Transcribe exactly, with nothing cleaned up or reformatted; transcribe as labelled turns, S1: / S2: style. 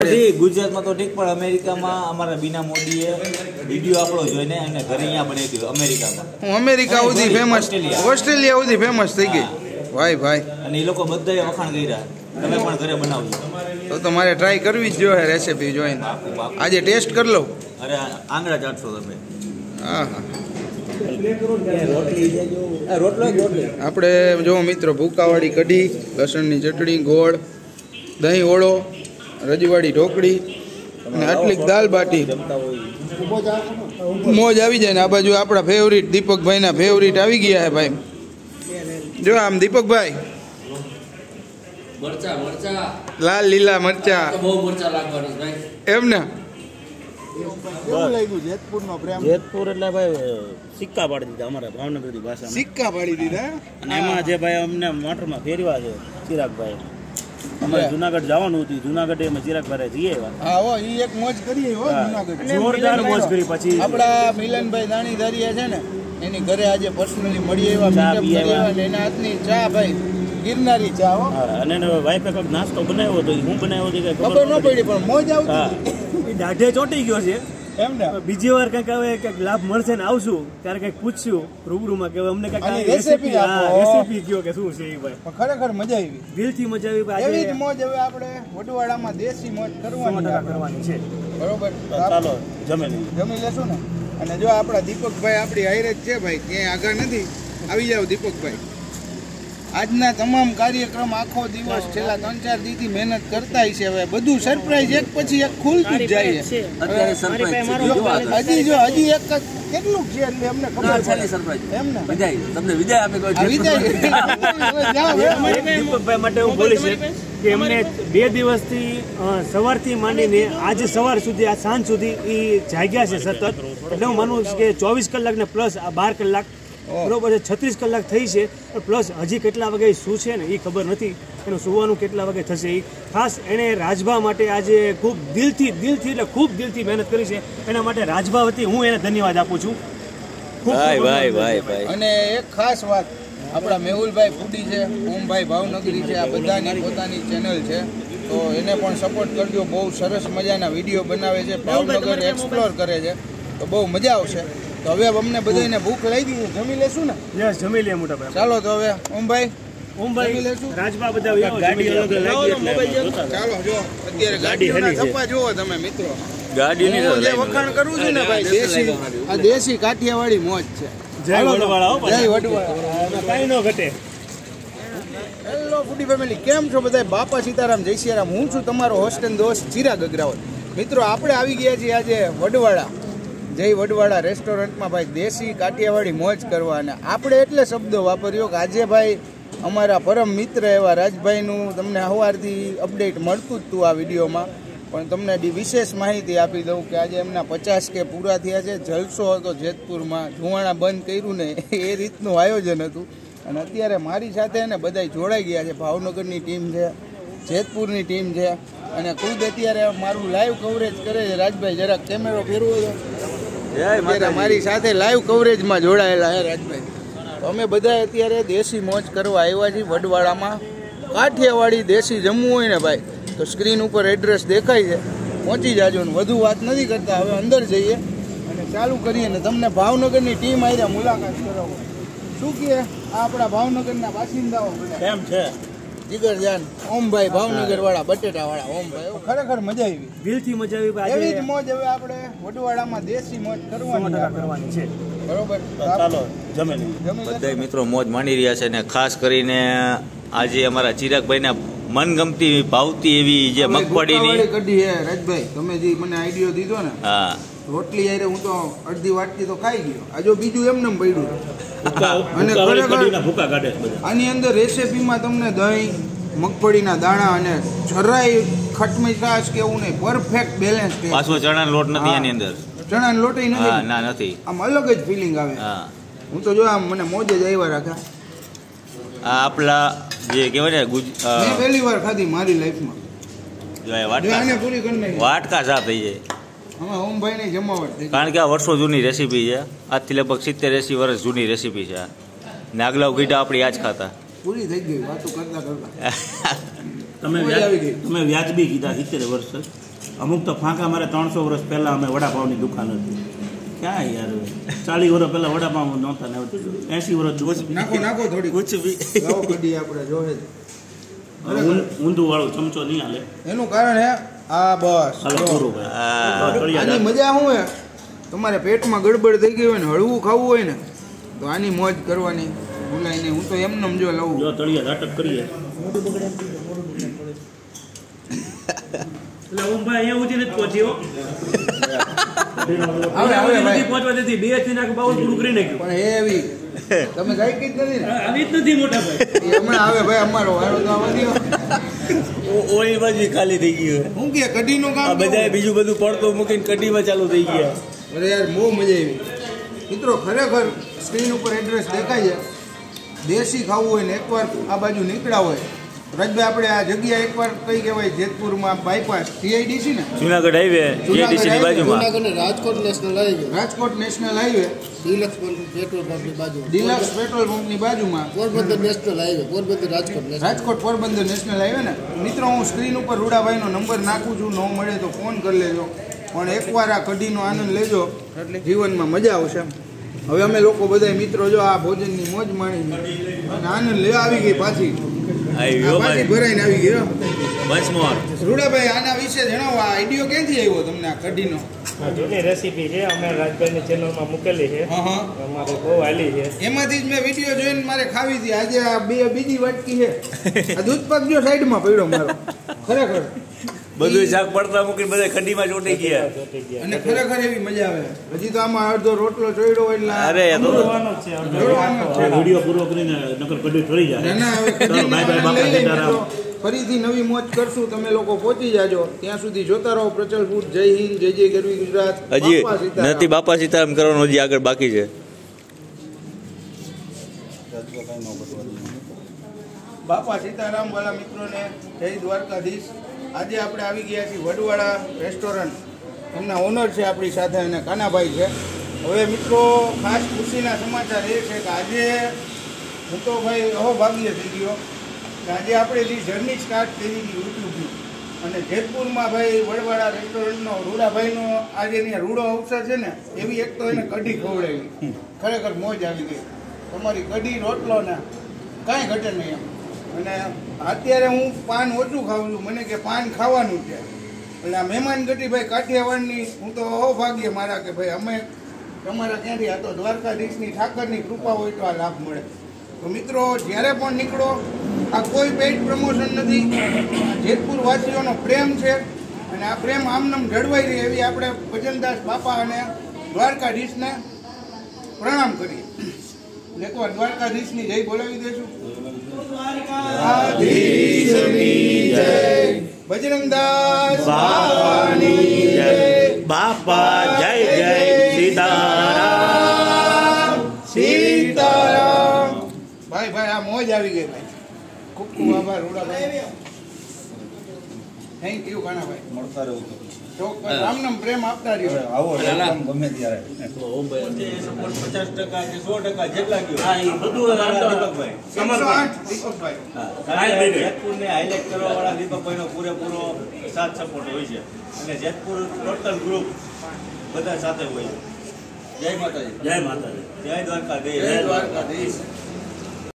S1: બધી ગુજરાતમાં તો ઠીક પણ અમેરિકામાં અમારા બીના મોદીએ વિડીયો આપણો જોઈને અને ઘરે અહીંયા બનાવી દીધો અમેરિકામાં.
S2: હું અમેરિકા સુધી ફેમસ, ઓસ્ટ્રેલિયા સુધી ફેમસ થઈ ગઈ ભાઈ ભાઈ.
S1: અને એ લોકો બધાએ વખાણ કર્યા. તમે પણ ઘરે બનાવજો.
S2: તો તો મારે ટ્રાય કરવી જ જોઈએ રેસીપી જોઈને. આજે ટેસ્ટ કરી લઉં.
S1: અરે આંગળા ચાટશો તમે.
S2: હા હા આપણે જો મિત્રો ભૂકાવાળી કઢી, લસણની ચટણી, ગોળ, દહીં ઓળો, રજવાડી ઢોકળી અને આટલી દાલ બાટી મોજ આવી જાય ને. આ બાજુ આપણા ફેવરિટ દીપકભાઈના ફેવરિટ આવી ગયા છે ભાઈ. જો આમ દીપકભાઈ
S3: મરચા મરચા
S2: લાલ લીલા મરચા
S3: બહુ મરચા લાગવાના ભાઈ.
S2: એમ ને
S1: જેતપુર એટલે ભાઈ સિક્કા પાડી દીધા અમારા ભાવનગરની ભાષામાં.
S2: સિક્કા પાડી દીધા.
S1: અને એમાં જે ભાઈ અમને મોટરમાં ફેરવા છે ચિરાગભાઈ, અમારે જુનાગઢ જવાનું હતું. જુનાગઢ અમે ચિરાગભાઈ જઈએ
S2: હા હો ઈ એક મોજ કરીએ હો જુનાગઢ.
S1: જોરદાર મોજ કરી. પછી
S2: આપડા મિલનભાઈ દાણીધારીયા છે ને એની ઘરે આજે પર્સનલી મળી આવ્યા, મીટઅપ કરી આવ્યા અને એના હાથની ચા ભાઈ ગિરનારી ચા હો.
S1: અને એનો વાઈફે કંઈક નાસ્તો બનાવ્યો હતો. હું બનાવ્યો હતો
S2: ખબર ન પડી પણ મોજ આવતી.
S1: દાઢે ચોટી ગયો છે
S2: એમ ને.
S1: બીજી વાર કંઈક હવે કંઈક લાભ મળશે ને આવશું ત્યારે કંઈક પૂછશું રૂબરૂમાં કે અમને કંઈક
S2: રેસીપી
S1: રેસીપી કયો કે શું છે એ ભાઈ.
S2: ખરેખર મજા આવી,
S1: દિલથી મજા આવી.
S2: એવી જ મોજ હવે આપણે વડવાડામાં દેશી મોજ કરવાની
S1: કરવાની છે.
S2: બરોબર,
S1: ચાલો જમી લઈએ.
S2: જમી લેશું ને. અને જો આપણા દીપકભાઈ આપણી હાઈરે જ છે ભાઈ, ક્યાંય આગળ નથી. આવી જાવ દીપકભાઈ. આજના તમામ કાર્યક્રમ આખો દિવસ છેલ્લા ત્રણ ચાર દિવસથી મહેનત કરતા છે. હવે બધું સરપ્રાઈઝ એક પછી એક ખુલતું જ જાય છે.
S3: અત્યારે સરપ્રાઈઝ
S2: હજી જો હજી એક કેટલું છે એટલે અમને ખબર
S3: છે સરપ્રાઈઝ.
S2: એમ ને
S3: વિદાય તમને વિદાય આપે કોઈ
S1: દીપકભાઈ માટે હું બોલીશ કે એમને બે દિવસથી સવારથી માંડીને આજે સવાર સુધી આ સાંજ સુધી એ જાગ્યા છે સતત. એટલે હું માનું છું કે ચોવીસ કલાક ને પ્લસ આ બાર કલાક બરોબર છે, છત્રીસ કલાક થઈ છે. પ્લસ હજી કેટલા વાગે શું છે ને એ ખબર નથી. એનું સુવાનું કેટલા વાગે થશે એ ખાસ એણે રાજભા માટે આજે ખૂબ દિલથી દિલથી એટલે ખૂબ દિલથી મહેનત કરી છે. એના માટે રાજભા વતી હું એને ધન્યવાદ આપું છું.
S3: ભાઈ ભાઈ ભાઈ ભાઈ.
S2: અને એક ખાસ વાત, આપણા મેહુલભાઈ ફૂડી છે, ઓમભાઈ ભાવનગરી છે, આ બધાની પોતાની ચેનલ છે તો એને પણ સપોર્ટ કરજો. બહુ સરસ મજાના વિડીયો બનાવે છે, ભાવનગર એક્સપ્લોર કરે છે તો બહુ મજા આવશે. તો હવે અમને બધાને ભૂખ લાગી છે, જમી લેશું ને?
S1: યસ જમી લે મોટા ભાઈ.
S2: ચાલો તો હવે ઓમભાઈ
S1: ઓમભાઈ રાજભા બધા ગાડી અલગ લાગી.
S2: ચાલો જો અત્યારે ગાડીના થપ્પા જુઓ તમે મિત્રો.
S3: ગાડીની
S2: હું જે વખાણ કરું છું ને ભાઈ, દેશી આ દેશી કાઠિયાવાડી મોજ છે.
S1: જય વડવાળા.
S2: જય વડવાળા.
S1: કાંઈ ન ઘટે.
S2: હેલો ફૂડી ફેમિલી, કેમ છો બધા? બાપા સીતારામ, જય સિયારામ. હું છું તમારો હોસ્ટ એન્ડ દોસ્ત ચિરાગ અગ્રવાલ. મિત્રો આપણે આવી ગયા છીએ આજે વડવાળા, જય વડવાળા રેસ્ટોરન્ટમાં ભાઈ દેશી કાઠિયાવાડી મોજ કરવા. અને આપણે એટલે શબ્દો વાપર્યો કે આજે ભાઈ અમારા પરમ મિત્ર એવા રાજભાઈનું તમને સવારથી અપડેટ મળતું જ હતું આ વિડીયોમાં, પણ તમને વિશેષ માહિતી આપી દઉં કે આજે એમના પચાસ કે પૂરા થયા છે. જલસો હતો જેતપુરમાં, ધુવાણા બંધ કર્યું ને એ રીતનું આયોજન હતું. અને અત્યારે મારી સાથે ને બધા જોડાઈ ગયા છે. ભાવનગરની ટીમ છે, જેતપુરની ટીમ છે અને ખુદ અત્યારે મારું લાઈવ કવરેજ કરે છે. રાજભાઈ જરાક કેમેરો ફેરવો તો. મારી સાથે લાઈવ કવરેજમાં જોડાયેલા છે રાજભાઈ. તો અમે બધા અત્યારે દેશી મોજ કરવા આવ્યા છીએ વડવાડામાં. કાઠિયાવાડી દેશી જમવું હોય ને ભાઈ તો સ્ક્રીન ઉપર એડ્રેસ દેખાય છે, પહોંચી જાજો. ને વધુ વાત નથી કરતા, હવે અંદર જઈએ અને ચાલુ કરીએ ને તમને ભાવનગરની ટીમ આવી મુલાકાત કરાવો. શું કહે આ આપણા ભાવનગરના બાસિંદાઓ
S1: કેમ છે?
S2: જીગરજાન ઓમભાઈ ભાવનગર વાળા, બટેટા વાળા ઓમભાઈ. ખરેખર મજા આવી,
S1: દિલથી મજા આવી.
S2: એવી જ મોજ હવે આપણે વડવાડામાં દેશી મોજ કરવાની
S1: કરવાની છે.
S2: બરોબર,
S1: ચાલો જમી લઈએ.
S3: બધા મિત્રો મોજ માંડી રહ્યા છે. ને ખાસ કરીને આજે અમારા ચિરાગભાઈના મનગમતી ભાવતી એવી જે મગફળીની
S2: કઢી હે રાજભાઈ, તમે જે મને આઈડિયો દીધો ને,
S3: હા
S2: રોટલી યારે હું તો અડધી વાટકી તો ખાઈ ગયો. આ જો બીજું એમને પડ્યું. અને ખરેખર આની અંદર રેસીપીમાં તમને દહીં, મગફળીના દાણા અને જરાય ખટમીઠાશ કે એવું નહીં, પરફેક્ટ બેલેન્સ.
S3: પાછો ચણાનો લોટ નથી આની અંદર,
S2: ચણાનો લોટ નથી,
S3: ના નથી.
S2: આમ અલગ જ ફિલિંગ આવે.
S3: હા
S2: હું તો જો આમ મને મોજ જ આવ્યા રાખા.
S3: આ આપલા જે કહેવાય ને
S2: મેં પહેલી વાર ખાધી મારી લાઈફમાં.
S3: વાટકા
S2: પૂરી કરી નાખી,
S3: વાટકા સાફ થઈ જાય.
S2: અમે ઓમભાઈ ની જમાવટ,
S3: કારણ કે આ વર્ષો જૂની રેસીપી છે. આજથી લગભગ સિત્તેર એસી વર્ષ જૂની રેસીપી છે. ને આગલા ગીડા આપણી આજ ખાતા
S2: પૂરી થઈ ગઈ વાતો કરતા કરતા.
S1: તમે તમે વ્યાજબી કીધા સિત્તેર વર્ષ
S4: અમુક તો ફાંકા મારે ત્રણસો વર્ષ પહેલાં અમે વડાપાવની દુકાન હતી. ક્યાં યાર ચાલીસ વર્ષ પહેલાં વડાપાવ નહોતા ને એંસી વર્ષ
S2: નાખો નાખો થોડી
S3: કુછ બી
S2: લાવો કઢી આપણે જોહે
S4: ઊંધું વાળું ચમચો નહીં હાલે.
S2: એનું કારણ હે આ બસ
S4: હાલો પૂરું ભાઈ.
S2: આની મજા શું હે તમારે પેટમાં ગડબડ થઈ ગઈ હોય ને હળવું ખાવું હોય ને તો આની મોજ કરવાની ભૂલાય નહીં. હું તો એમને જો લઉં
S4: જો તળિયા ઝાટક કરીએ એટલે હું ભાઈ અહીંયા ઉઠીને જ પહોંચ્યો.
S2: આવે આવે ભાઈ
S4: પહોંચવા દેતી બે થી નાખ બાવન પૂરું કરી નાખ્યું.
S2: પણ એ એવી તમે ગાય કીધ નથી ને
S4: આવી જ નથી મોટા ભાઈ.
S2: એ હમણાં આવે ભાઈ અમારો વારો તો આવવા દ્યો.
S3: ઓલી બાજુ ખાલી થઈ ગયું
S2: હું કે કઢીનું કામ
S3: બધા બીજું બધું પડતું મૂકીને કઢીમાં ચાલુ થઈ ગયા.
S2: અરે યાર બહુ મજા આવી મિત્રો. ખરેખર સ્ક્રીન ઉપર એડ્રેસ દેખાય છે. દેશી ખાવું હોય ને એકવાર આ બાજુ નીકળ્યા હોય રાજભાઈ આપણે આ જગ્યા એકવાર કઈ કહેવાય જેતપુરમાં બાયપાસ સીઆઈડીસી ને
S3: જુનાગઢ હાઈવે જીઆઈડીસી બાજુમાં
S5: Rajkot national highway
S2: Rajkot national highway
S5: deluxe petrol પંપની બાજુ
S2: ડિલક્સ પેટ્રોલ પંપની બાજુમાં
S5: Porbandar national highway Porbandar Rajkot national
S2: Rajkot Porbandar national highway ને મિત્રો હું સ્ક્રીન ઉપર રૂડાભાઈનો નંબર નાખું છું. ન મળે તો ફોન કરી લેજો પણ એકવાર આ કઢીનો આનંદ લેજો એટલે જીવનમાં મજા આવશે. હવે અમે લોકો બધા મિત્રો જો આ ભોજનની મોજ માણી અને આનંદ લેવા આવી ગઈ પાછી પાછી ભરાઈને આવી ગયો. રૂડાભાઈ આના વિશે જણાવો. આ આઈડિયો ક્યાંથી આવ્યો તમને આ કઢીનો?
S6: જૂની રેસીપી છે અમે રાજભાઈની ચેનલમાં મૂકેલી છે અમારે બહુ હાલી છે
S2: એમાંથી જ મેં વિડીયો જોઈને મારે ખાવી હતી. આજે આ બે બીજી વાટકી છે. આ દૂધ પાક જો સાઈડમાં પડ્યો મારો. ખરેખર
S3: બધું શાક પડતા મૂકીને બધા કઢીમાં ચોટી ગયા.
S2: અને ખરેખર એવી મજા આવે. હજી તો આમાં અડધો રોટલો ચોયડો એટલે
S3: અરે
S6: જોડવાનો જ છે
S2: જોડવાનો જ છે.
S4: વિડીયો પૂરો કરીને નકર કઢી ઠરી જાય.
S2: ના, ના, હવે કઢીનો
S4: બાય બાય
S2: આનંદ
S4: બાપા
S2: લઈ લઈએ
S4: સીતારામ.
S2: મિત્રો. ફરીથી નવી મોજ કરશું. તમે લોકો પહોંચી જાજો. ત્યાં સુધી જોતા રહો પ્રચલ ફૂડ. જય હિન્દ, જય જય ગરવી ગુજરાત.
S3: હજી
S2: બાપા સીતારામ.
S3: નથી બાપા સીતારામ કરવાનું હજી આગળ બાકી છે.
S2: બાપા સીતારામ વાળા મિત્રોને જય દ્વારકાધીશ. આજે આપણે આવી ગયા છીએ વડવાડા રેસ્ટોરન્ટ. એમના ઓનર છે આપણી સાથે અને કાનાભાઈ છે. હવે મિત્રો ખાસ ખુશીના સમાચાર એ છે કે આજે હું તો ભાઈ અહોભાગ્ય થઈ ગયો કે આજે આપણે જે જર્ની સ્ટાર્ટ કરી હતી યુટ્યુબની અને જેતપુરમાં ભાઈ વડવાડા રેસ્ટોરન્ટનો રૂડાભાઈનો આજે ત્યાં રૂડો અવસર છે ને એવી એક તો એને કઢી ખવડાવી. ખરેખર મોજ આવી ગઈ. તમારી કઢી રોટલો ને કાંઈ ઘટે નહીં એમ. અને અત્યારે હું પાન ઓછું ખાઉં છું. મને કે પાન ખાવાનું છે એટલે આ મહેમાન ગતિ ભાઈ કાઠિયાવાડની હું તો અહોભાગ્ય મારા કે ભાઈ અમે તમારા ક્યાંથી આ તો દ્વારકાધીશની ઠાકરની કૃપા હોય તો આ લાભ મળે. તો મિત્રો જ્યારે પણ નીકળો આ કોઈ પેઇડ પ્રમોશન નથી. જેતપુર વાસીઓનો પ્રેમ છે અને આ પ્રેમ આમનામ જળવાઈ રહે એવી આપણે ભજનદાસ બાપા અને દ્વારકાધીશને પ્રણામ કરીએ. એકવાર દ્વારકાધીશની જય બોલાવી દેશું. બજરંગદાસ બાપાની જય.
S4: બાપા જય જય સીતારામ
S2: સીતારામ. ભાઈ ભાઈ આ મોજ આવી ગઈ ભાઈ. ખૂબ ખૂબ આભાર રૂડાભાઈ. Thank you Kanabhai. મળતા રહો ચોક્કસ. રામનામ પ્રેમ આપતા રહ્યો. આવો ગમે ત્યારે
S3: પચાસ ટકા કે સો ટકા જેટલા જેતપુરને હાઇલાઇટ કરવા વાળા દીપકભાઈનો પૂરેપૂરો સાથ સપોર્ટ હોય છે અને જેતપુર ટોટલ ગ્રુપ બધા સાથે હોય છે. જય માતાજી.
S4: જય માતાજી.
S3: જય દ્વારકાધીશ.
S2: જય દ્વારકાધીશ.